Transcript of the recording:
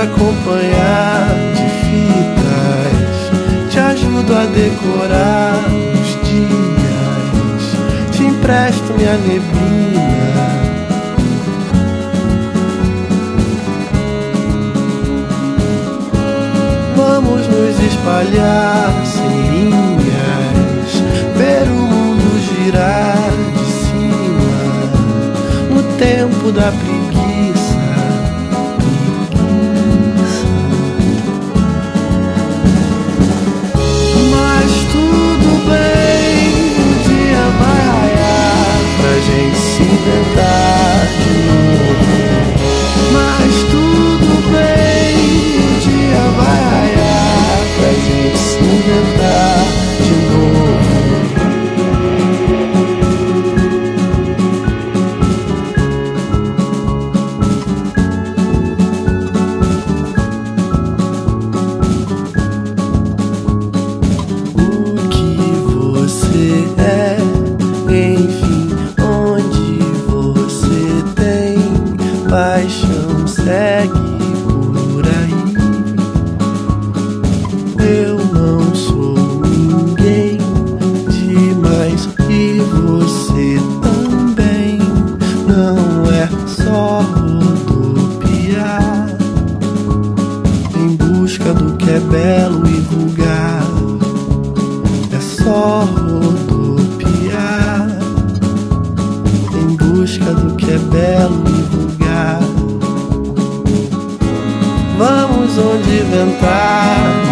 acompanhar de fitas, te ajudo a decorar os dias, te empresto minha neblina. Vamos nos espalhar sem linhas, ver o mundo girar de cima, no tempo da preguiça. Mas tudo bem, o dia vai raiar pra gente se inventar de novo. Mas tudo bem, o dia vai raiar pra gente se inventar de novo. O que você é, enfim, onde você tem paixão, segue por aí. Eu não sou ninguém demais e você também não é só rodopiar em busca do que é belo e vulgar. É só rodopiar em busca do que é belo e vulgar. Vamos onde inventar